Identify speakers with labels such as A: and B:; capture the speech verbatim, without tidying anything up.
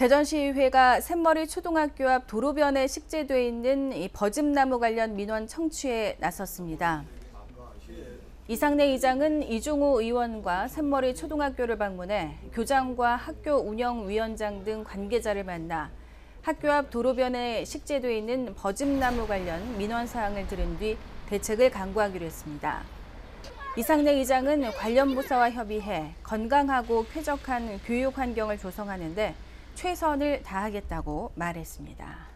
A: 대전시의회가 샘머리 초등학교 앞 도로변에 식재돼 있는 이 버즘나무 관련 민원 청취에 나섰습니다. 이상래 의장은 이종호 의원과 샘머리 초등학교를 방문해 교장과 학교 운영위원장 등 관계자를 만나 학교 앞 도로변에 식재돼 있는 버즘나무 관련 민원 사항을 들은 뒤 대책을 강구하기로 했습니다. 이상래 의장은 관련 부서와 협의해 건강하고 쾌적한 교육 환경을 조성하는 데 최선을 다하겠다고 말했습니다.